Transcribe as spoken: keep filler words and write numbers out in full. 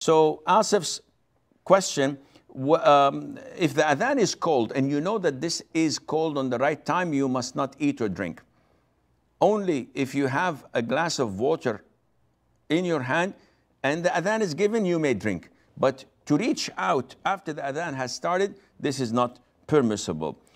So Asif's question, um, if the adhan is cold and you know that this is cold on the right time, you must not eat or drink. Only if you have a glass of water in your hand and the adhan is given, you may drink. But to reach out after the adhan has started, this is not permissible.